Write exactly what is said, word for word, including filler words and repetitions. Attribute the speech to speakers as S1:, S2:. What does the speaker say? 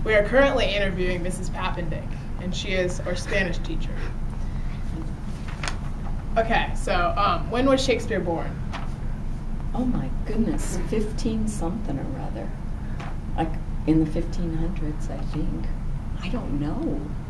S1: We are currently interviewing Missus Pappendick, and she is our Spanish teacher. Okay, so um, when was Shakespeare born?
S2: Oh my goodness, fifteen something or other. Like in the fifteen hundreds, I think. I don't know.